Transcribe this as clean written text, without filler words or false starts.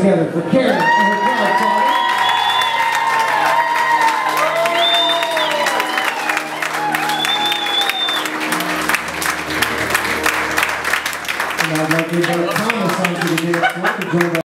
together for Karen and her grandfather. And I'd like to invite Thomas onto the dance floor to join us.